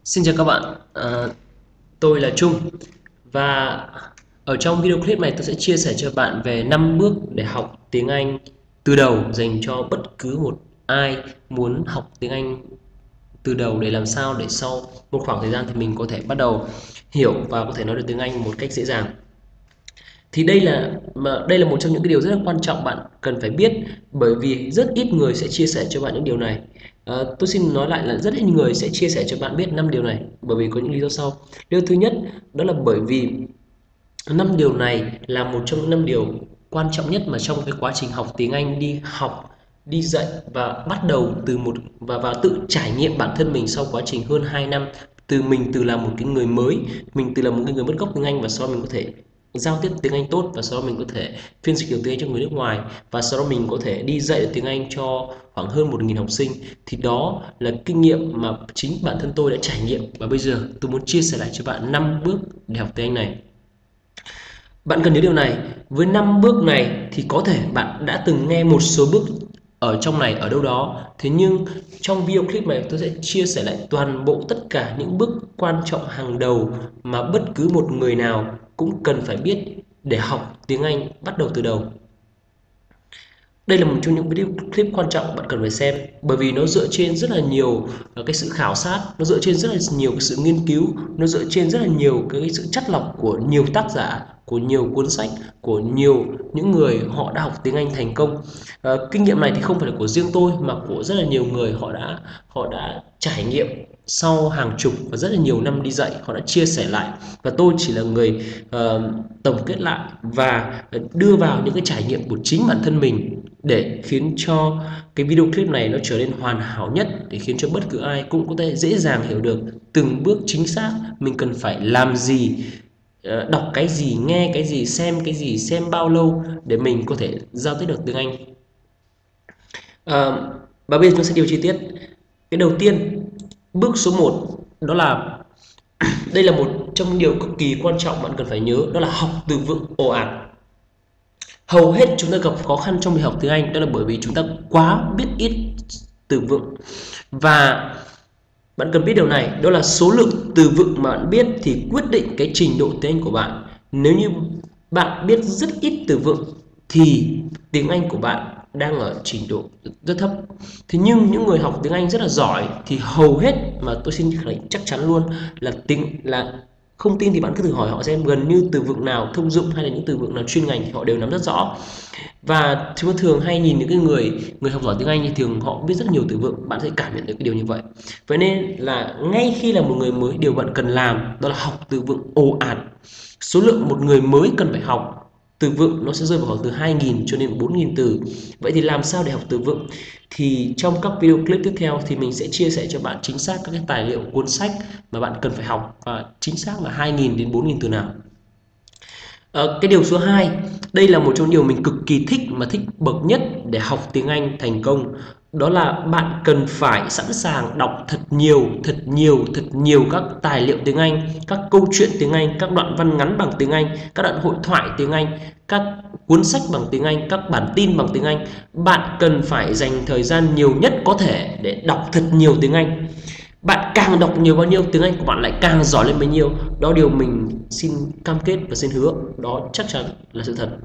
Xin chào các bạn, tôi là Trung và ở trong video clip này tôi sẽ chia sẻ cho bạn về 5 bước để học tiếng Anh từ đầu dành cho bất cứ một ai muốn học tiếng Anh từ đầu để làm sao để sau một khoảng thời gian thì mình có thể bắt đầu hiểu và có thể nói được tiếng Anh một cách dễ dàng. Thì đây là một trong những cái điều rất là quan trọng bạn cần phải biết, bởi vì rất ít người sẽ chia sẻ cho bạn những điều này. Tôi xin nói lại là rất ít người sẽ chia sẻ cho bạn biết 5 điều này, bởi vì có những lý do sau. Điều thứ nhất đó là bởi vì 5 điều này là một trong những 5 điều quan trọng nhất mà trong cái quá trình học tiếng Anh, đi học, đi dạy và bắt đầu từ một và tự trải nghiệm bản thân mình sau quá trình hơn 2 năm từ là một cái người mới, mình từ là một cái người mất gốc tiếng Anh và sau đó mình có thể giao tiếp tiếng Anh tốt, và sau đó mình có thể phiên dịch được tiếng Anh cho người nước ngoài, và sau đó mình có thể đi dạy được tiếng Anh cho khoảng hơn 1.000 học sinh. Thì đó là kinh nghiệm mà chính bản thân tôi đã trải nghiệm, và bây giờ tôi muốn chia sẻ lại cho bạn 5 bước để học tiếng Anh này. Bạn cần nhớ điều này, với 5 bước này thì có thể bạn đã từng nghe một số bước ở trong này ở đâu đó. Thế nhưng trong video clip này tôi sẽ chia sẻ lại toàn bộ tất cả những bước quan trọng hàng đầu mà bất cứ một người nào cũng cần phải biết để học tiếng Anh bắt đầu từ đầu. Đây là một trong những video clip quan trọng bạn cần phải xem, bởi vì nó dựa trên rất là nhiều cái sự khảo sát, nó dựa trên rất là nhiều cái sự nghiên cứu, nó dựa trên rất là nhiều cái sự chắt lọc của nhiều tác giả, của nhiều cuốn sách, của nhiều những người họ đã học tiếng Anh thành công. Kinh nghiệm này thì không phải là của riêng tôi mà của rất là nhiều người, họ đã trải nghiệm sau hàng chục và rất là nhiều năm đi dạy, họ đã chia sẻ lại, và tôi chỉ là người tổng kết lại và đưa vào những cái trải nghiệm của chính bản thân mình để khiến cho cái video clip này nó trở nên hoàn hảo nhất, để khiến cho bất cứ ai cũng có thể dễ dàng hiểu được từng bước chính xác mình cần phải làm gì, đọc cái gì, nghe cái gì, xem bao lâu để mình có thể giao tiếp được tiếng Anh. Ờ, và bây giờ chúng ta sẽ điều chi tiết. Cái đầu tiên, bước số 1 đó là đây là một trong những điều cực kỳ quan trọng bạn cần phải nhớ, đó là học từ vựng ồ ạt. Hầu hết chúng ta gặp khó khăn trong việc học tiếng Anh đó là bởi vì chúng ta quá biết ít từ vựng. Và bạn cần biết điều này, đó là số lượng từ vựng mà bạn biết thì quyết định cái trình độ tiếng Anh của bạn. Nếu như bạn biết rất ít từ vựng thì tiếng Anh của bạn đang ở trình độ rất thấp. Thế nhưng những người học tiếng Anh rất là giỏi thì hầu hết, mà tôi xin khẳng định chắc chắn luôn là không tin thì bạn cứ thử hỏi họ xem, gần như từ vựng nào thông dụng hay là những từ vựng nào chuyên ngành thì họ đều nắm rất rõ. Và chúng ta thường hay nhìn những cái người học giỏi tiếng Anh thì thường họ biết rất nhiều từ vựng, bạn sẽ cảm nhận được cái điều như vậy. Vậy nên là ngay khi là một người mới, điều bạn cần làm đó là học từ vựng ồ ạt. Số lượng một người mới cần phải học từ vựng nó sẽ rơi vào khoảng từ 2.000 cho đến 4.000 từ. Vậy thì làm sao để học từ vựng? Thì trong các video clip tiếp theo thì mình sẽ chia sẻ cho bạn chính xác các cái tài liệu, cuốn sách mà bạn cần phải học, và chính xác là 2.000 đến 4.000 từ nào. Cái điều số 2, đây là một trong điều mình cực kỳ thích, mà thích bậc nhất để học tiếng Anh thành công. Đó là bạn cần phải sẵn sàng đọc thật nhiều các tài liệu tiếng Anh, các câu chuyện tiếng Anh, các đoạn văn ngắn bằng tiếng Anh, các đoạn hội thoại tiếng Anh, các cuốn sách bằng tiếng Anh, các bản tin bằng tiếng Anh. Bạn cần phải dành thời gian nhiều nhất có thể để đọc thật nhiều tiếng Anh. Bạn càng đọc nhiều bao nhiêu, tiếng Anh của bạn lại càng giỏi lên bấy nhiêu. Đó điều mình xin cam kết và xin hứa, đó chắc chắn là sự thật.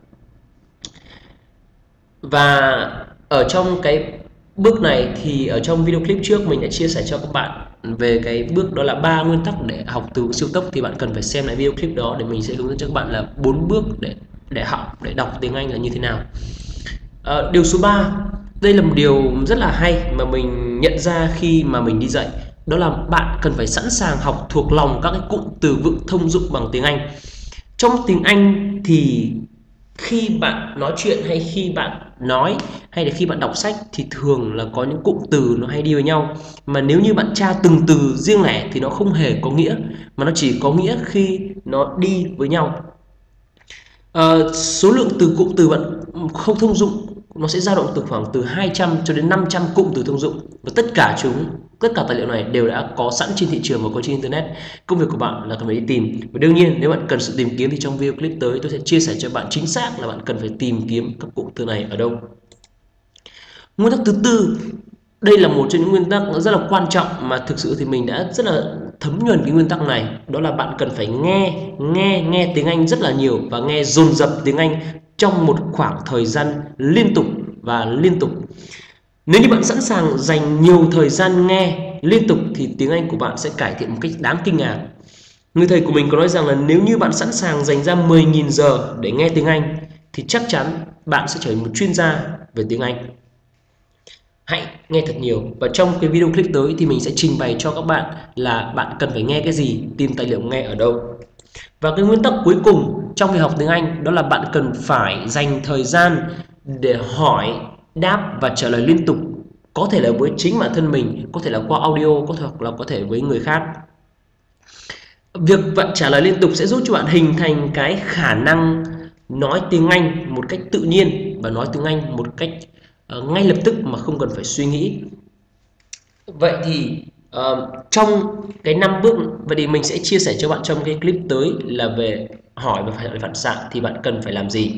Và ở trong cái bước này thì ở trong video clip trước mình đã chia sẻ cho các bạn về cái bước đó là 3 nguyên tắc để học từ siêu tốc, thì bạn cần phải xem lại video clip đó để mình sẽ hướng dẫn cho các bạn là 4 bước để học, để đọc tiếng Anh là như thế nào. Điều số 3, đây là một điều rất là hay mà mình nhận ra khi mà mình đi dạy, đó là bạn cần phải sẵn sàng học thuộc lòng các cái cụm từ vựng thông dụng bằng tiếng Anh. Trong tiếng Anh thì khi bạn nói chuyện, hay khi bạn nói, hay là khi bạn đọc sách thì thường là có những cụm từ nó hay đi với nhau, mà nếu như bạn tra từng từ riêng lẻ thì nó không hề có nghĩa, mà nó chỉ có nghĩa khi nó đi với nhau. Số lượng cụm từ bạn không thông dụng nó sẽ dao động từ khoảng từ 200 cho đến 500 cụm từ thông dụng, và tất cả tài liệu này đều đã có sẵn trên thị trường và có trên internet. Công việc của bạn là cần phải đi tìm, và đương nhiên nếu bạn cần sự tìm kiếm thì trong video clip tới tôi sẽ chia sẻ cho bạn chính xác là bạn cần phải tìm kiếm các cụm từ này ở đâu. Nguyên tắc thứ tư, đây là một trong những nguyên tắc rất là quan trọng mà thực sự thì mình đã rất là thấm nhuần cái nguyên tắc này, đó là bạn cần phải nghe tiếng Anh rất là nhiều và nghe dồn dập tiếng Anh trong một khoảng thời gian liên tục và liên tục. Nếu như bạn sẵn sàng dành nhiều thời gian nghe liên tục thì tiếng Anh của bạn sẽ cải thiện một cách đáng kinh ngạc. Người thầy của mình có nói rằng là nếu như bạn sẵn sàng dành ra 10.000 giờ để nghe tiếng Anh thì chắc chắn bạn sẽ trở thành một chuyên gia về tiếng Anh. Hãy nghe thật nhiều, và trong cái video clip tới thì mình sẽ trình bày cho các bạn là bạn cần phải nghe cái gì, tìm tài liệu nghe ở đâu. Và cái nguyên tắc cuối cùng trong việc học tiếng Anh đó là bạn cần phải dành thời gian để hỏi, đáp và trả lời liên tục, có thể là với chính bản thân mình, có thể là qua audio, có thể với người khác. Việc bạn trả lời liên tục sẽ giúp cho bạn hình thành cái khả năng nói tiếng Anh một cách tự nhiên và nói tiếng Anh một cách ngay lập tức mà không cần phải suy nghĩ. Vậy thì trong cái 5 bước, vậy thì mình sẽ chia sẻ cho bạn trong cái clip tới là về hỏi và phản xạ thì bạn cần phải làm gì.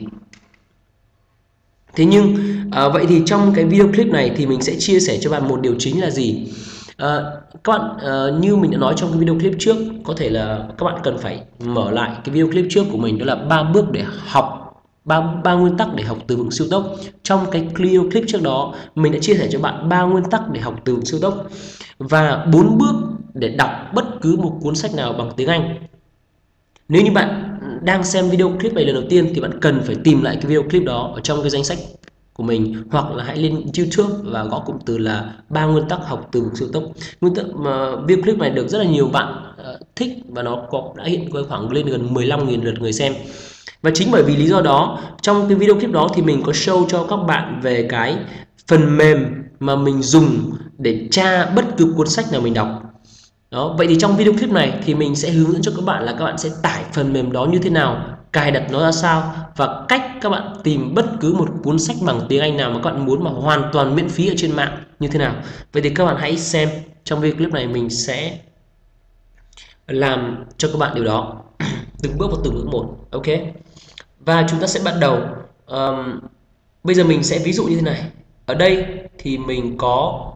Thế nhưng vậy thì trong cái video clip này thì mình sẽ chia sẻ cho bạn một điều chính là gì? Các bạn như mình đã nói trong cái video clip trước, có thể là các bạn cần phải mở lại cái video clip trước của mình, đó là 3 bước để học, ba nguyên tắc để học từ vựng siêu tốc. Trong cái video clip trước đó mình đã chia sẻ cho bạn 3 nguyên tắc để học từ vựng siêu tốc và 4 bước để đọc bất cứ một cuốn sách nào bằng tiếng Anh. Nếu như bạn đang xem video clip này lần đầu tiên thì bạn cần phải tìm lại cái video clip đó ở trong cái danh sách của mình, hoặc là hãy lên YouTube và gõ cụm từ là 3 nguyên tắc học từ vựng siêu tốc. Nguyên tắc mà video clip này được rất là nhiều bạn thích và nó đã hiện có khoảng lên gần 15.000 lượt người xem. Và chính bởi vì lý do đó, trong cái video clip đó thì mình có show cho các bạn về cái phần mềm mà mình dùng để tra bất cứ cuốn sách nào mình đọc. Đó, vậy thì trong video clip này thì mình sẽ hướng dẫn cho các bạn là các bạn sẽ tải phần mềm đó như thế nào, cài đặt nó ra sao và cách các bạn tìm bất cứ một cuốn sách bằng tiếng Anh nào mà các bạn muốn mà hoàn toàn miễn phí ở trên mạng như thế nào. Vậy thì các bạn hãy xem trong video clip này, mình sẽ làm cho các bạn điều đó từng bước một. Ok, và chúng ta sẽ bắt đầu. Bây giờ mình sẽ ví dụ như thế này. Ở đây thì mình có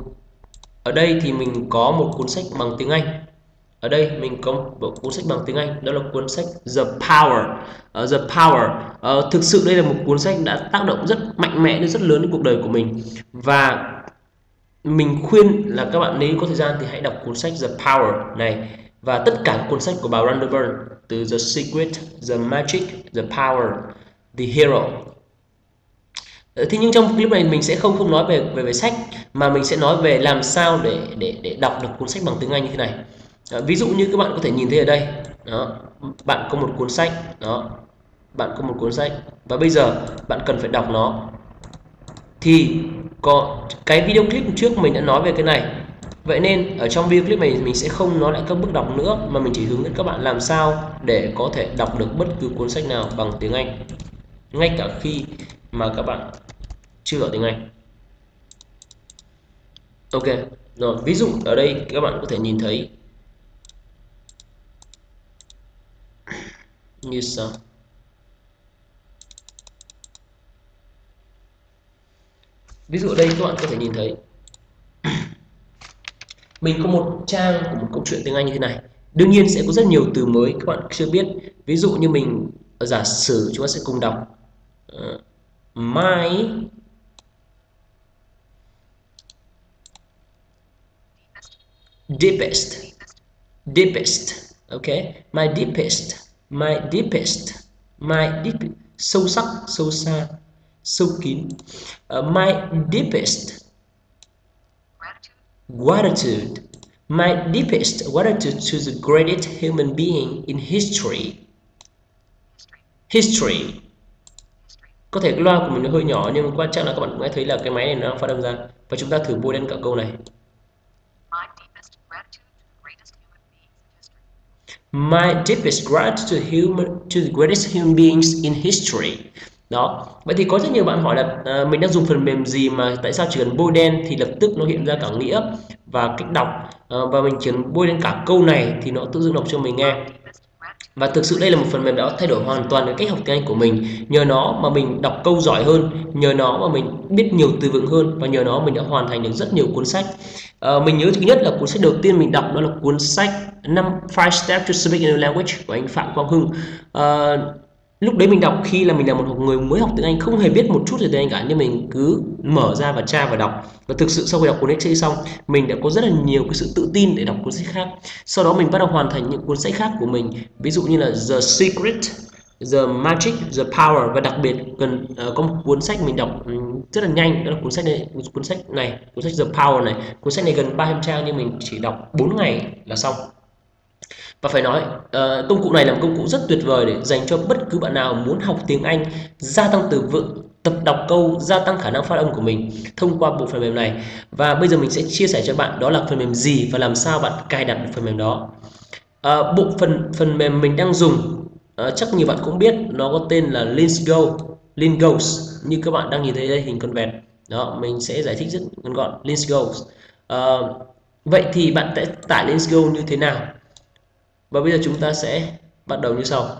một cuốn sách bằng tiếng Anh. Ở đây mình có một cuốn sách bằng tiếng Anh, đó là cuốn sách The Power. The Power thực sự đây là một cuốn sách đã tác động rất mạnh mẽ, rất lớn đến cuộc đời của mình, và mình khuyên là các bạn nếu có thời gian thì hãy đọc cuốn sách The Power này và tất cả các cuốn sách của bà Rhonda Byrne, từ The Secret, The Magic, The Power, The Hero. Thế nhưng trong clip này mình sẽ không nói về sách, mà mình sẽ nói về làm sao để đọc được cuốn sách bằng tiếng Anh như thế này. Ví dụ như các bạn có thể nhìn thấy ở đây, đó, bạn có một cuốn sách, và bây giờ bạn cần phải đọc nó. Thì có cái video clip trước mình đã nói về cái này. Vậy nên ở trong video clip này mình sẽ không nói lại các bước đọc nữa, mà mình chỉ hướng dẫn các bạn làm sao để có thể đọc được bất cứ cuốn sách nào bằng tiếng Anh, ngay cả khi mà các bạn chưa giỏi tiếng Anh. Ok, rồi ví dụ ở đây các bạn có thể nhìn thấy như sau. Ví dụ ở đây các bạn có thể nhìn thấy mình có một trang của một câu chuyện tiếng Anh như thế này. Đương nhiên sẽ có rất nhiều từ mới các bạn chưa biết. Ví dụ như mình giả sử chúng ta sẽ cùng đọc my deepest. Okay, my deepest, sâu sắc, sâu xa, sâu kín. My deepest gratitude, my deepest gratitude to the greatest human being in history. Có thể cái loa của mình nó hơi nhỏ, nhưng quan trọng là các bạn cũng nghe thấy là cái máy này nó đang phát âm ra. Và chúng ta thử bôi đen cả câu này. My deepest gratitude to the greatest human beings in history. Đó. Vậy thì có rất nhiều bạn hỏi là mình đang dùng phần mềm gì mà tại sao chỉ cần bôi đen thì lập tức nó hiện ra cả nghĩa và cách đọc, và mình chỉ cần bôi đen cả câu này thì nó tự dưng đọc cho mình nghe. Và thực sự đây là một phần mềm đã thay đổi hoàn toàn cái cách học tiếng Anh của mình. Nhờ nó mà mình đọc câu giỏi hơn, nhờ nó mà mình biết nhiều từ vựng hơn, và nhờ nó mình đã hoàn thành được rất nhiều cuốn sách. Mình nhớ thứ nhất là cuốn sách đầu tiên mình đọc đó là cuốn sách 5 Steps to Speak a New Language của anh Phạm Quang Hưng. Ờ, Lúc đấy mình đọc khi là mình là một người mới học tiếng Anh, không hề biết một chút về tiếng Anh cả, nhưng mình cứ mở ra và tra và đọc. Và thực sự sau khi đọc cuốn sách xong, mình đã có rất là nhiều cái sự tự tin để đọc cuốn sách khác. Sau đó mình bắt đầu hoàn thành những cuốn sách khác của mình, ví dụ như là The Secret, The Magic, The Power, và đặc biệt có một cuốn sách mình đọc rất là nhanh, đó là cuốn sách The Power này. Cuốn sách này gần 300 trang nhưng mình chỉ đọc 4 ngày là xong. Và phải nói công cụ này là một công cụ rất tuyệt vời để dành cho bất cứ bạn nào muốn học tiếng Anh, gia tăng từ vựng, tập đọc câu, gia tăng khả năng phát âm của mình thông qua bộ phần mềm này. Và bây giờ mình sẽ chia sẻ cho bạn đó là phần mềm gì và làm sao bạn cài đặt được phần mềm đó. Bộ phần mềm mình đang dùng, chắc nhiều bạn cũng biết, nó có tên là Lingos, như các bạn đang nhìn thấy đây, hình con vẹt đó. Mình sẽ giải thích rất ngắn gọn. Lingos. Vậy thì bạn sẽ tải Lingos như thế nào? Và bây giờ chúng ta sẽ bắt đầu như sau.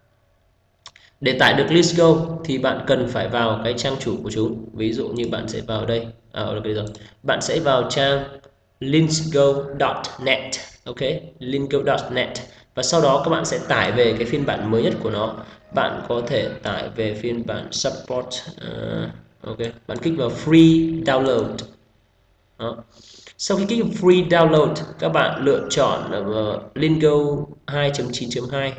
Để tải được Lingos thì bạn cần phải vào cái trang chủ của chúng. Ví dụ như bạn sẽ vào đây, bây giờ bạn sẽ vào trang lingo.net, ok, lingo.net, và sau đó các bạn sẽ tải về cái phiên bản mới nhất của nó. Bạn có thể tải về phiên bản support, ok, bạn kích vào free download đó. Sau khi kích vào free download, các bạn lựa chọn Lingo 2.9.2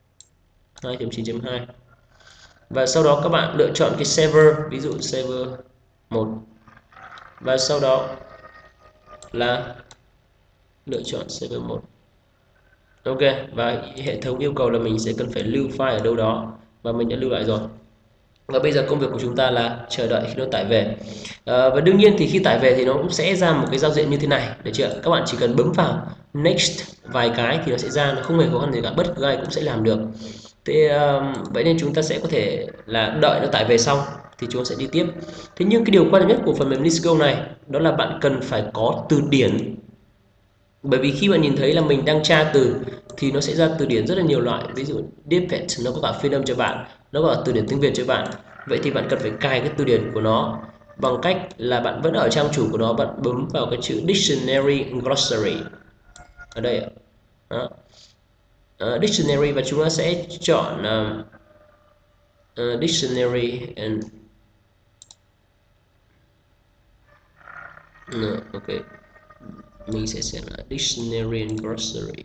2.9.2 và sau đó các bạn lựa chọn cái server, ví dụ server 1, và sau đó là lựa chọn server 1. Ok, và hệ thống yêu cầu là mình sẽ cần phải lưu file ở đâu đó, và mình đã lưu lại rồi. Và bây giờ công việc của chúng ta là chờ đợi khi nó tải về. Và đương nhiên thì khi tải về thì nó cũng sẽ ra một cái giao diện như thế này, được chưa? Các bạn chỉ cần bấm vào next vài cái thì nó sẽ ra, nó không hề khó khăn gì cả, bất cứ ai cũng sẽ làm được. Thế vậy nên chúng ta sẽ có thể là đợi nó tải về xong thì chúng ta sẽ đi tiếp. Thế nhưng cái điều quan trọng nhất của phần mềm Lingos này đó là bạn cần phải có từ điển. Bởi vì khi bạn nhìn thấy là mình đang tra từ thì nó sẽ ra từ điển rất là nhiều loại, ví dụ Deepet nó có cả phiên âm cho bạn, nó có cả từ điển tiếng Việt cho bạn. Vậy thì bạn cần phải cài cái từ điển của nó bằng cách là bạn vẫn ở trang chủ của nó, bạn bấm vào cái chữ Dictionary Glossary ở đây ạ. Đó. Dictionary, và chúng ta sẽ chọn Dictionary and ok, mình sẽ xem là Dictionary and Glossary.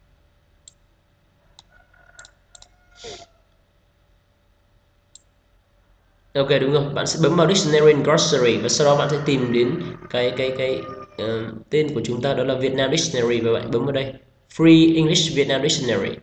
Ok, đúng rồi, bạn sẽ bấm vào Dictionary and Glossary và sau đó bạn sẽ tìm đến cái tên của chúng ta, đó là Vietnam Dictionary, và bạn bấm vào đây Free English Vietnam Dictionary.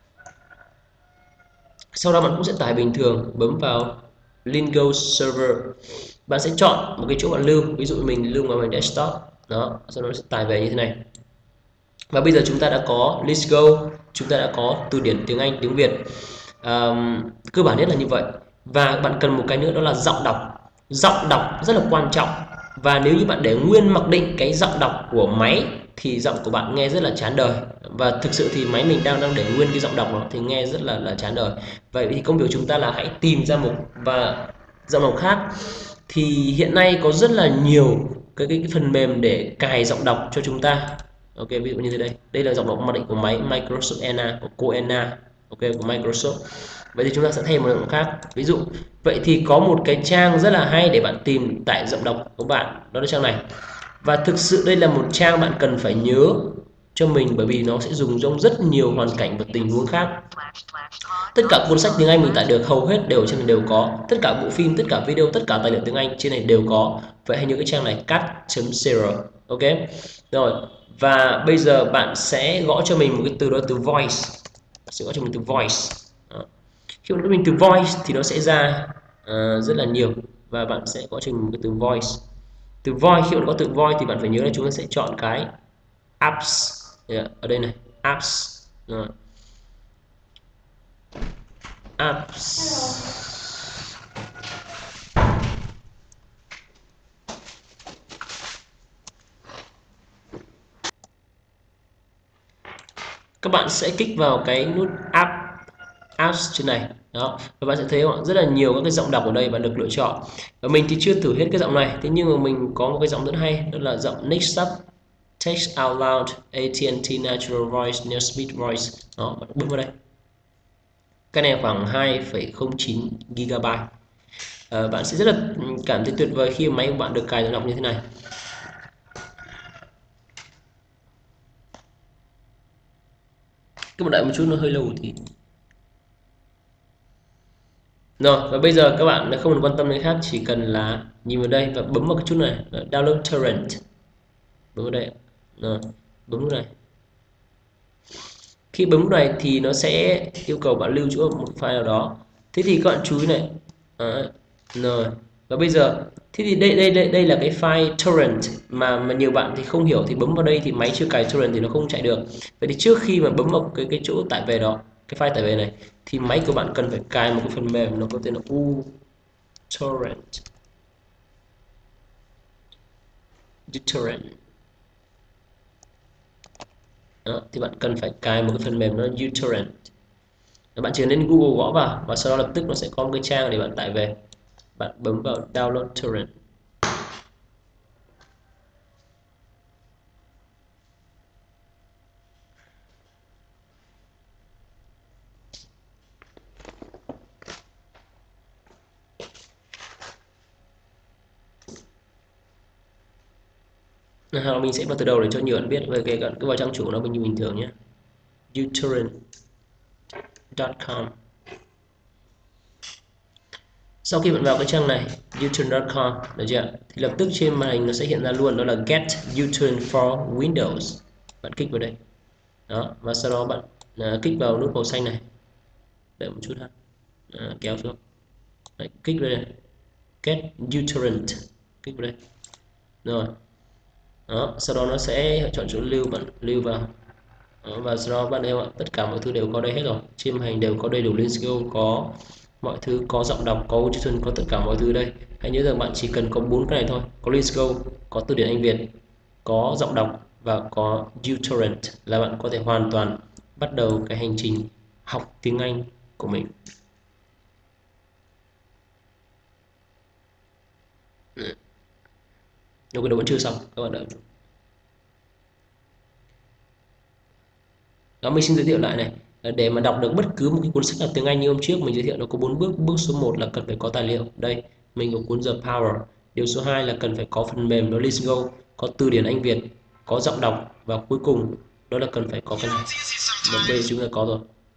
Sau đó bạn cũng sẽ tải bình thường, bấm vào Lingos Server. Bạn sẽ chọn một cái chỗ bạn lưu, ví dụ mình lưu vào mình desktop đó, sau đó nó sẽ tải về như thế này. Và bây giờ chúng ta đã có Lingos, chúng ta đã có từ điển tiếng Anh, tiếng Việt, cơ bản nhất là như vậy. Và bạn cần một cái nữa, đó là giọng đọc. Giọng đọc rất là quan trọng, và nếu như bạn để nguyên mặc định cái giọng đọc của máy thì giọng của bạn nghe rất là chán đời, và thực sự thì máy mình đang để nguyên cái giọng đọc đó thì nghe rất là chán đời. Vậy thì công việc chúng ta là hãy tìm ra một và giọng đọc khác. Thì hiện nay có rất là nhiều cái phần mềm để cài giọng đọc cho chúng ta. Ok, ví dụ như thế đây là giọng đọc mặc định của máy Microsoft Enna, của cô Enna, ok, của Microsoft. Vậy thì chúng ta sẽ thay một giọng khác. Ví dụ vậy thì có một cái trang rất là hay để bạn tìm tải giọng đọc của bạn, đó là trang này. Và thực sự đây là một trang bạn cần phải nhớ cho mình, bởi vì nó sẽ dùng trong rất nhiều hoàn cảnh và tình huống khác. Tất cả cuốn sách tiếng Anh mình tải được hầu hết đều trên này đều có, tất cả bộ phim, tất cả video, tất cả tài liệu tiếng Anh trên này đều có. Vậy hãy nhớ cái trang này, cat.zero, ok. Rồi, và bây giờ bạn sẽ gõ cho mình một cái từ, đó từ voice. Sẽ gõ cho mình từ voice. Đó. Khi mà mình từ voice thì nó sẽ ra rất là nhiều, và bạn sẽ gõ cho mình một cái từ voice. Từ voice, khi bạn có từ voice thì bạn phải nhớ là chúng ta sẽ chọn cái apps, ở đây này, apps. Rồi. Apps. các bạn sẽ kích vào cái nút apps trên này đó, và bạn sẽ thấy rất là nhiều các cái giọng đọc ở đây bạn được lựa chọn. Và mình thì chưa thử hết cái giọng này, thế nhưng mà mình có một cái giọng rất hay, đó là giọng Next Up Text Out Loud AT&T Natural Voice Near Speed Voice. Đó, bạn bấm vào đây. Cái này khoảng 2,09 GB. Bạn sẽ rất là cảm thấy tuyệt vời khi máy của bạn được cài giọng đọc như thế này. Các bạn đợi một chút, nó hơi lâu thì rồi. Và bây giờ các bạn không cần quan tâm đến khác, chỉ cần là nhìn vào đây và bấm vào cái chút này, download torrent, bấm vào đây rồi, bấm vào này. Khi bấm này thì nó sẽ yêu cầu bạn lưu trữ một file nào đó. Thế thì các bạn chú ý này. Đấy. Rồi. Và bây giờ thế thì đây là cái file torrent mà nhiều bạn thì không hiểu, thì bấm vào đây thì máy chưa cài torrent thì nó không chạy được. Vậy thì trước khi mà bấm vào cái chỗ tải về đó, cái file tải về này, thì máy của bạn cần phải cài một cái phần mềm nó có tên là uTorrent. uTorrent. Đó, thì bạn cần phải cài một cái phần mềm nó uTorrent. Bạn chỉ nên Google gõ vào và sau đó lập tức nó sẽ có một cái trang để bạn tải về. Bạn bấm vào download torrent. Mình sẽ vào từ đầu để cho nhiều bạn biết. Về cái cứ vào trang chủ nó như bình thường nhé. uTorrent.com. Sau khi bạn vào cái trang này uTorrent.com, được chưa? Thì lập tức trên màn hình nó sẽ hiện ra luôn, đó là Get uTorrent for Windows. Bạn kích vào đây. Đó, và sau đó bạn kích vào nút màu xanh này. Đợi một chút ha. Kéo xuống. Đấy, kích vào đây. Get uTorrent. Kích vào đây. Rồi. Đó, sau đó nó sẽ chọn chỗ lưu, bạn lưu vào. Đó, và sau đó bạn thấy không ạ, tất cả mọi thứ đều có đây hết rồi, trên màn hình đều có đầy đủ Let's Go, có mọi thứ, có giọng đọc, có Audition, có tất cả mọi thứ đây. Hãy nhớ rằng bạn chỉ cần có 4 cái này thôi, có Let's Go, có từ điển Anh Việt, có giọng đọc và có uTorrent là bạn có thể hoàn toàn bắt đầu cái hành trình học tiếng Anh của mình. Nhưng cái đó vẫn chưa xong, các bạn đợi. Đó, mình xin giới thiệu lại này. Để mà đọc được bất cứ một cái cuốn sách nào tiếng Anh như hôm trước mình giới thiệu, nó có 4 bước. Bước số 1 là cần phải có tài liệu. Đây, mình có cuốn The Power. Điều số 2 là cần phải có phần mềm nó Let's Go, có từ điển Anh Việt, có giọng đọc, và cuối cùng đó là cần phải có cái này. Và bây giờ chúng ta có rồi.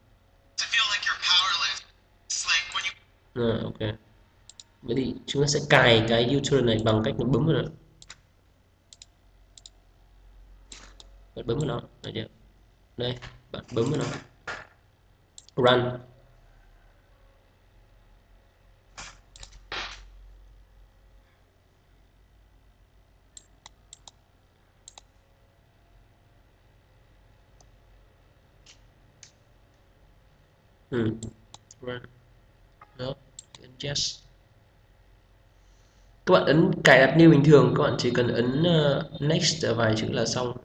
Ok. Vậy thì chúng ta sẽ cài cái uTorrent này bằng cách nó bấm vào nó. Bạn bấm vào nó, đây, bạn bấm vào nó. Run. Run. Đó, yes. Các bạn ấn cài đặt như bình thường, các bạn chỉ cần ấn next vài chữ là xong.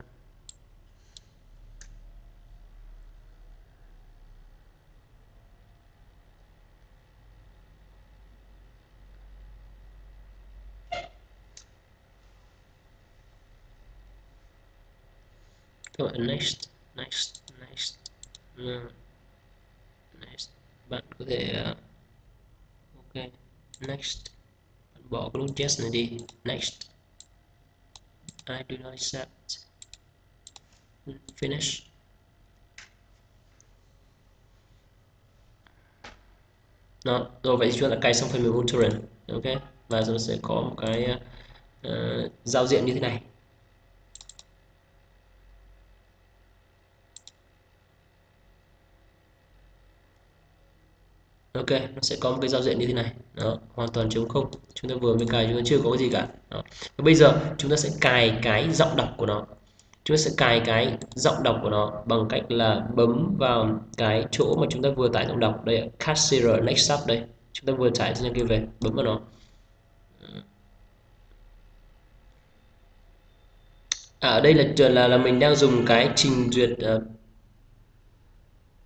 Các bạn ấn next, next. Next. Bạn có thể ok, next. Bạn bỏ cái nút yes này đi. Next. I do not accept. Finish. Đó, rồi vậy thì chúng ta đã cài xong phần mềm uTorrent. Ok, và rồi sẽ có một cái giao diện như thế này. Ok, nó sẽ có một cái giao diện như thế này. Đó, hoàn toàn trống không. Chúng ta vừa mới cài, chúng ta chưa có cái gì cả. Đó. Và bây giờ chúng ta sẽ cài cái giọng đọc của nó. Chúng ta sẽ cài cái giọng đọc của nó bằng cách là bấm vào cái chỗ mà chúng ta vừa tải giọng đọc đây, Cashier Next Up đây. Chúng ta vừa tải trên kia về, bấm vào nó. Ở đây là mình đang dùng cái trình duyệt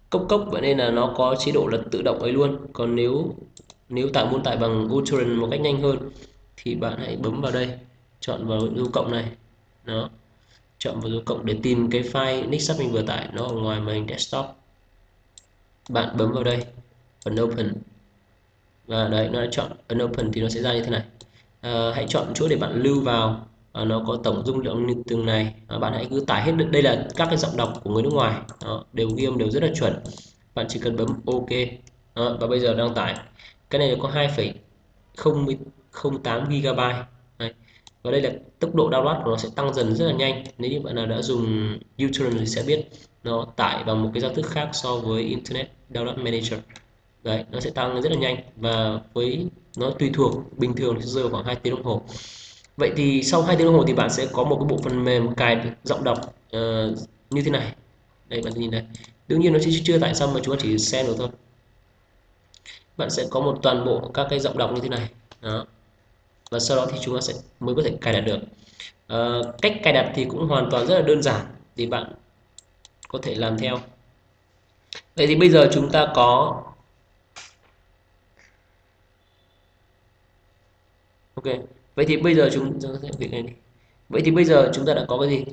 cốc cốc, vậy nên là nó có chế độ là tự động ấy luôn. Còn nếu nếu muốn tải bằng uTorrent một cách nhanh hơn thì bạn hãy bấm vào đây, chọn vào dấu cộng này, đó, chọn vào dấu cộng để tìm cái file Nixap mình vừa tải, nó ở ngoài màn hình desktop. Bạn bấm vào đây, phần open, và đấy nó đã chọn unopen thì nó sẽ ra như thế này. Hãy chọn chỗ để bạn lưu vào, nó có tổng dung lượng như từng này. Bạn hãy cứ tải hết, đây là các cái giọng đọc của người nước ngoài. Đó, đều ghi âm đều rất là chuẩn, bạn chỉ cần bấm OK. Đó, và bây giờ đang tải, cái này có 2,008 GB. Đấy. Và đây là tốc độ download của nó sẽ tăng dần rất là nhanh. Nếu như bạn nào đã dùng uTorrent thì sẽ biết nó tải vào một cái giao thức khác so với Internet Download Manager. Đấy, nó sẽ tăng rất là nhanh, và với nó tùy thuộc, bình thường thì rơi khoảng 2 tiếng đồng hồ. Vậy thì sau 2 tiếng đồng hồ thì bạn sẽ có một cái bộ phần mềm cài giọng đọc như thế này. Đây bạn nhìn đây. Đương nhiên nó chưa tải xong mà chúng ta chỉ xem được thôi. Bạn sẽ có một toàn bộ các cái giọng đọc như thế này. Đó. Và sau đó thì chúng ta sẽ mới có thể cài đặt được. Cách cài đặt thì cũng hoàn toàn rất là đơn giản, thì bạn có thể làm theo. Vậy thì bây giờ chúng ta có ok. Vậy thì bây giờ chúng ta sẽ việc này đi. Vậy thì bây giờ chúng ta đã có cái gì?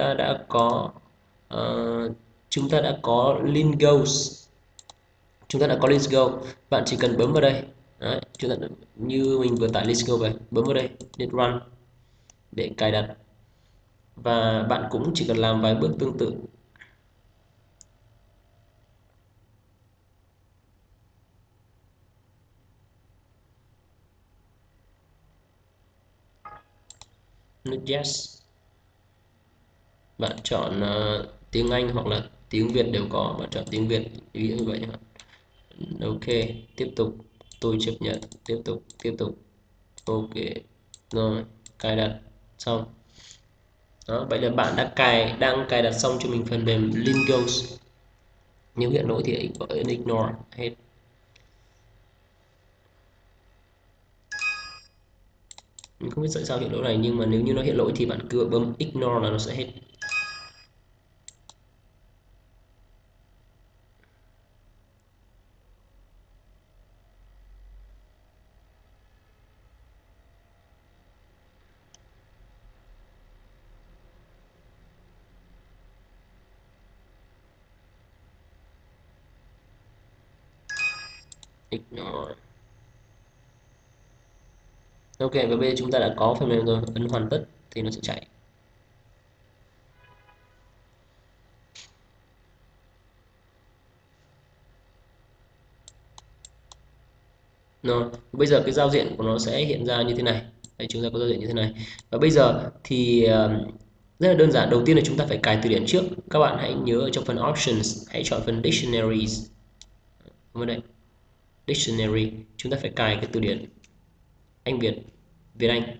Chúng ta đã có Lingos. Chúng ta đã có Lingos. Bạn chỉ cần bấm vào đây. Đấy, như mình vừa tải Lingos về, bấm vào đây, nhấn run để cài đặt. Và bạn cũng chỉ cần làm vài bước tương tự. Nút yes. Bạn chọn tiếng Anh hoặc là tiếng Việt đều có, bạn chọn tiếng Việt ví dụ như vậy. Ok, tiếp tục, tôi chấp nhận, tiếp tục, ok, rồi, cài đặt xong. Đó, vậy là bạn đang cài đặt xong cho mình phần mềm Lingos. Nếu hiện lỗi thì ignore hết. Mình không biết tại sao hiện lỗi này, nhưng mà nếu như nó hiện lỗi thì bạn cứ bấm ignore là nó sẽ hết. Ignore. Ok, và bây giờ chúng ta đã có phần mềm rồi, ấn hoàn tất thì nó sẽ chạy. Rồi, bây giờ cái giao diện của nó sẽ hiện ra như thế này. Đây, chúng ta có giao diện như thế này. Và bây giờ thì rất là đơn giản. Đầu tiên là chúng ta phải cài từ điển trước. Các bạn hãy nhớ ở trong phần Options, hãy chọn phần Dictionaries. Ở đây, Dictionary, chúng ta phải cài cái từ điển Anh Việt, Việt Anh.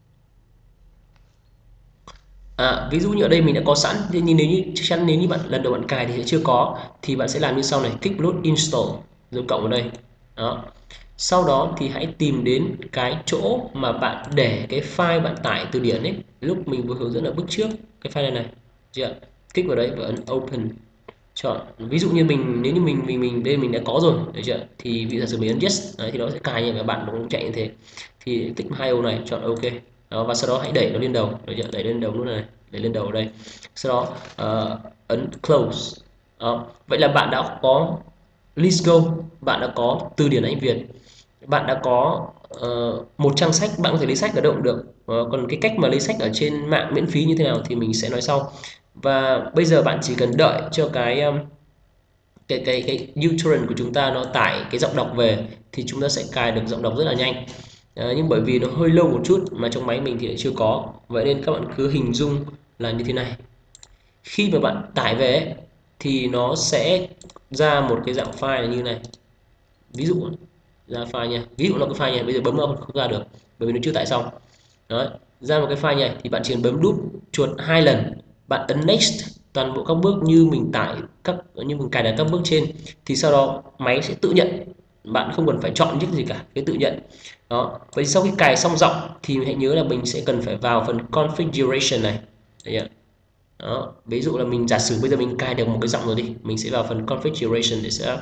Ví dụ như ở đây mình đã có sẵn, nhưng chắc chắn nếu như bạn lần đầu bạn cài thì sẽ chưa có, thì bạn sẽ làm như sau này, kích nút Install, dấu cộng vào đây. Đó. Sau đó thì hãy tìm đến cái chỗ mà bạn để cái file bạn tải từ điển ấy, lúc mình vừa hướng dẫn ở bước trước, cái file này chưa? Kích vào đấy và ấn Open. Chọn, ví dụ như nếu như mình đã có rồi, được chưa? Thì ví dụ mình ấn Yes, đấy, thì nó sẽ cài như và bạn cũng chạy như thế. Thì tích hai ô này, chọn OK. Đó, và sau đó hãy đẩy nó lên đầu, được chưa? Đẩy lên đầu nút này, đẩy lên đầu ở đây. Sau đó ấn Close. Đó. Vậy là bạn đã có Listgo, bạn đã có từ điển Anh Việt, bạn đã có một trang sách, bạn có thể lấy sách ở đâu cũng được. Còn cái cách mà lấy sách ở trên mạng miễn phí như thế nào thì mình sẽ nói sau. Và bây giờ bạn chỉ cần đợi cho cái uTorrent của chúng ta nó tải cái giọng đọc về thì chúng ta sẽ cài được giọng đọc rất là nhanh. Nhưng bởi vì nó hơi lâu một chút mà trong máy mình thì lại chưa có, vậy nên các bạn cứ hình dung là như thế này. Khi mà bạn tải về thì nó sẽ ra một cái dạng file như này, ví dụ ra file nha, ví dụ nó cái file này bây giờ bấm vào không ra được bởi vì nó chưa tải xong. Đó, ra một cái file này thì bạn chỉ cần bấm đúp chuột 2 lần, bạn ấn next toàn bộ các bước như mình cài đặt các bước trên, thì sau đó máy sẽ tự nhận, bạn không cần phải chọn những gì cả, cái tự nhận. Đó, vậy sau khi cài xong giọng thì hãy nhớ là mình sẽ cần phải vào phần configuration này. Đấy, Đó, ví dụ là mình giả sử bây giờ mình cài được một cái giọng rồi đi, mình sẽ vào phần configuration để setup.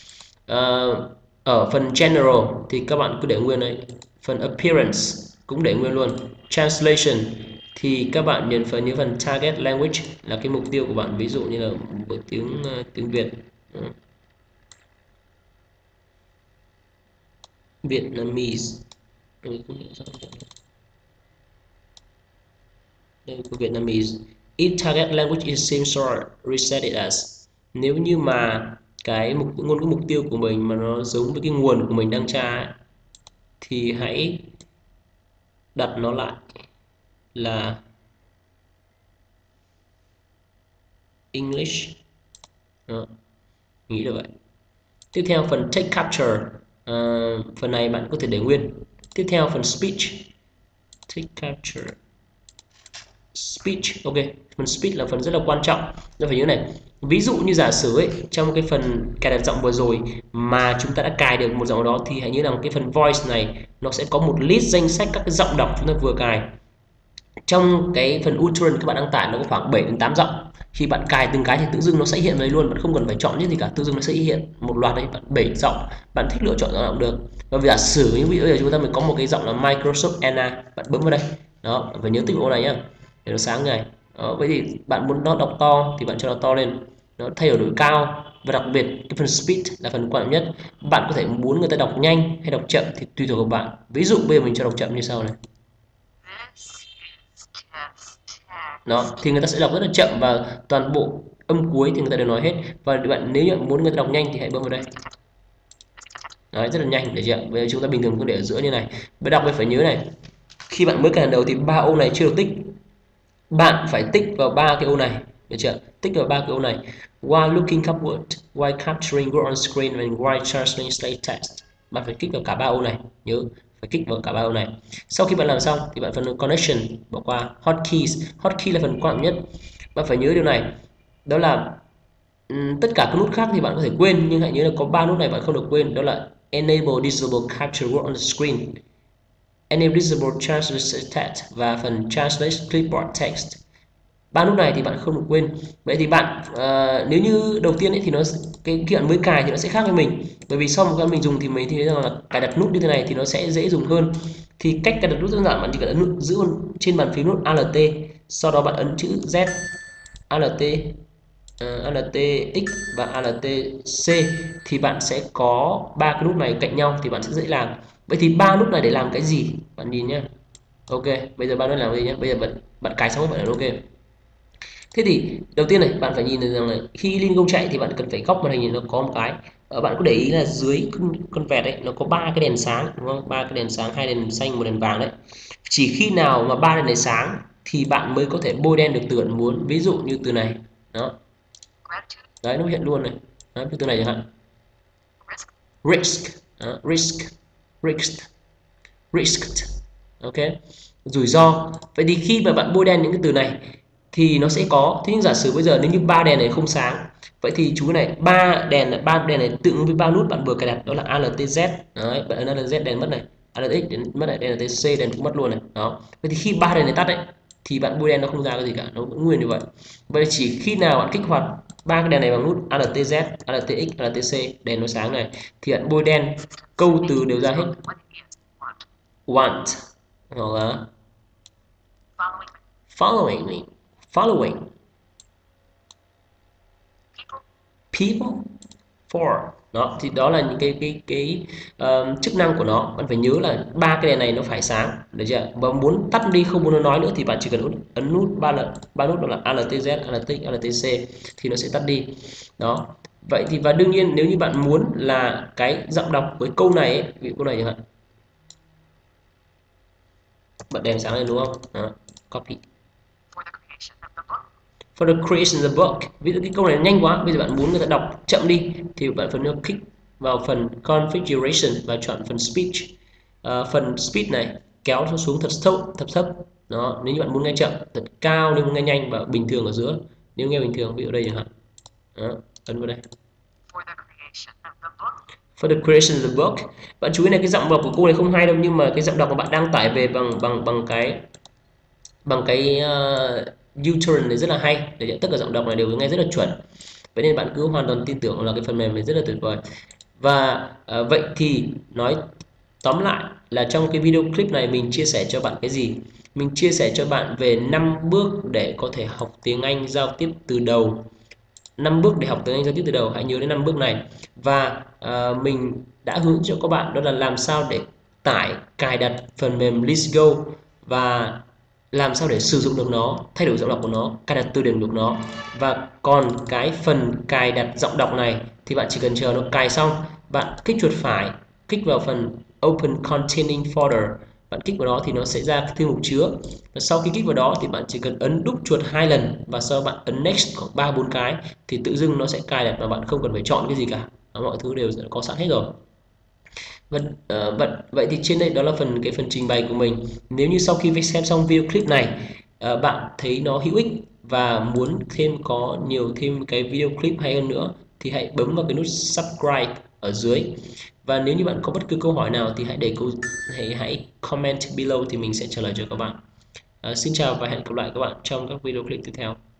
Ở phần general thì các bạn cứ để nguyên đấy, phần appearance cũng để nguyên luôn, translation thì các bạn nhấn phần target language là cái mục tiêu của bạn, ví dụ như là tiếng Việt. Đó. Vietnamese, đây có Vietnamese. If target language is same sort, reset it as. Nếu như mà cái ngôn ngữ mục tiêu của mình mà nó giống với cái nguồn của mình đang tra ấy, thì hãy đặt nó lại là English. Đó, nghĩ là vậy. Tiếp theo phần take capture, phần này bạn có thể để nguyên. Tiếp theo phần speech, take capture speech. Ok, phần speech là phần rất là quan trọng, nó phải nhớ này. Ví dụ như giả sử ấy, trong cái phần cài đặt giọng vừa rồi mà chúng ta đã cài được một giọng đó thì hãy nhớ rằng cái phần voice này nó sẽ có một list danh sách các cái giọng đọc chúng ta vừa cài. Trong cái phần Utron các bạn đăng tải nó có khoảng 7 đến 8 giọng. Khi bạn cài từng cái thì tự dưng nó sẽ hiện lên luôn, bạn không cần phải chọn gì cả, tự dưng nó sẽ hiện một loạt đấy, bạn 7 giọng, bạn thích lựa chọn giọng nào cũng được. Và giả sử như ví dụ bây giờ chúng ta mình có một cái giọng là Microsoft Anna, bạn bấm vào đây. Đó, bạn phải nhớ tích ô này nhá, để nó sáng ngày. Đó, vậy thì bạn muốn nó đọc to thì bạn cho nó to lên, nó thay đổi độ cao. Và đặc biệt cái phần speed là phần quan trọng nhất. Bạn có thể muốn người ta đọc nhanh hay đọc chậm thì tùy thuộc vào bạn. Ví dụ bây giờ mình cho đọc chậm như sau này. Đó, thì người ta sẽ đọc rất là chậm và toàn bộ âm cuối thì người ta đều nói hết. Và bạn nếu như muốn người ta đọc nhanh thì hãy bấm vào đây. Đấy, rất là nhanh, để chưa? Bây giờ chúng ta bình thường cứ để ở giữa như này. Bạn đọc phải nhớ này, khi bạn mới cài đầu thì ba ô này chưa được tích, bạn phải tích vào ba cái ô này, được chưa? Tích vào ba cái ô này. While looking upward, while capturing word on screen and while translating text. Bạn phải kích vào cả ba ô này, nhớ phải kích vào cả ba ô này. Sau khi bạn làm xong thì bạn phần connection bỏ qua. Hotkeys, hotkey là phần quan trọng nhất. Bạn phải nhớ điều này, đó là tất cả các nút khác thì bạn có thể quên, nhưng hãy nhớ là có ba nút này bạn không được quên, đó là enable disable capture word on the screen, enable disable translate text và phần translate clipboard text. Ba nút này thì bạn không được quên. Vậy thì bạn nếu như đầu tiên ấy thì nó cái kiện mới cài thì nó sẽ khác với mình, bởi vì sau một lần mình dùng thì mình thấy rằng là cài đặt nút như thế này thì nó sẽ dễ dùng hơn. Thì cách cài đặt nút đơn giản, bạn chỉ cần ấn nút giữ trên bàn phím nút Alt, sau đó bạn ấn chữ Z, Alt, Alt X và Alt C thì bạn sẽ có ba cái nút này cạnh nhau thì bạn sẽ dễ làm. Vậy thì ba nút này để làm cái gì? Bạn nhìn nhé. Ok, bây giờ ba nút làm gì nhé? Bây giờ bạn cài xong bạn ấn ok. Thế thì đầu tiên này bạn phải nhìn rằng là khi Linh Công chạy thì bạn cần phải góc màn hình nó có một cái, bạn có để ý là dưới con vẹt đấy nó có ba cái đèn sáng, đúng không? Ba cái đèn sáng, hai đèn xanh, một đèn vàng đấy. Chỉ khi nào mà ba đèn này sáng thì bạn mới có thể bôi đen được từ bạn muốn. Ví dụ như từ này, đó, đấy nó hiện luôn này. Đó, từ này chẳng hạn, risk, đó, risked, ok, rủi ro. Vậy thì khi mà bạn bôi đen những cái từ này thì nó sẽ có. Thế nhưng giả sử bây giờ nếu như ba đèn này không sáng, vậy thì chú này ba đèn này tự ứng với ba nút bạn vừa cài đặt, đó là Alt Z. Đấy, bạn ấn Alt Z đèn mất này, Alt X đèn mất này, đèn Alt C đèn cũng mất luôn này. Đó, vậy thì khi ba đèn này tắt đấy thì bạn bôi đen nó không ra cái gì cả, nó vẫn nguyên như vậy. Vậy chỉ khi nào bạn kích hoạt ba cái đèn này bằng nút Alt Z, Alt X, Alt C, đèn nó sáng này thì bạn bôi đen câu từ đều ra hết. Want hoặc là following, people, for. Đó thì đó là những cái chức năng của nó. Bạn phải nhớ là ba cái đèn này nó phải sáng, được chưa? Và muốn tắt đi, không muốn nó nói nữa thì bạn chỉ cần ấn nút ba nút đó là Alt Z, Alt X, Alt C thì nó sẽ tắt đi. Đó. Vậy thì và đương nhiên nếu như bạn muốn là cái giọng đọc với câu này ấy, ví dụ câu này chẳng hạn, bật đèn sáng lên đúng không? Đó. Copy. For the creation of the book. Ví dụ cái câu này nhanh quá, bây giờ bạn muốn người ta đọc chậm đi thì bạn phần click vào phần configuration và chọn phần speech. Phần speed này kéo nó xuống thật thấp. Đó, nếu như bạn muốn nghe chậm, thật cao, nếu muốn nghe nhanh và bình thường ở giữa. Nếu nghe bình thường, ví dụ đây chẳng hạn. Đó, ấn vào đây. For the creation of the book. Bạn chú ý này, cái giọng đọc của cô này không hay đâu, nhưng mà cái giọng đọc mà bạn đang tải về bằng cái U-turn này rất là hay, để tất cả giọng đọc này đều nghe rất là chuẩn. Vậy nên bạn cứ hoàn toàn tin tưởng là cái phần mềm này rất là tuyệt vời. Và vậy thì nói tóm lại là trong cái video clip này mình chia sẻ cho bạn cái gì? Mình chia sẻ cho bạn về 5 bước để có thể học tiếng Anh giao tiếp từ đầu. 5 bước để học tiếng Anh giao tiếp từ đầu, hãy nhớ đến 5 bước này. Và mình đã hướng cho các bạn đó là làm sao để cài đặt phần mềm Let's Go và làm sao để sử dụng được nó, thay đổi giọng đọc của nó, cài đặt từ điển được nó. Và còn cái phần cài đặt giọng đọc này thì bạn chỉ cần chờ nó cài xong, bạn kích chuột phải, kích vào phần Open Containing Folder, bạn kích vào đó thì nó sẽ ra cái thư mục chứa. Và sau khi kích vào đó thì bạn chỉ cần ấn đúp chuột 2 lần và sau bạn ấn Next khoảng 3-4 cái thì tự dưng nó sẽ cài đặt mà bạn không cần phải chọn cái gì cả. Mọi thứ đều có sẵn hết rồi. Vậy thì trên đây đó là phần trình bày của mình. Nếu như sau khi xem xong video clip này bạn thấy nó hữu ích và muốn có thêm cái video clip hay hơn nữa thì hãy bấm vào cái nút subscribe ở dưới. Và nếu như bạn có bất cứ câu hỏi nào thì hãy comment below thì mình sẽ trả lời cho các bạn. Xin chào và hẹn gặp lại các bạn trong các video clip tiếp theo.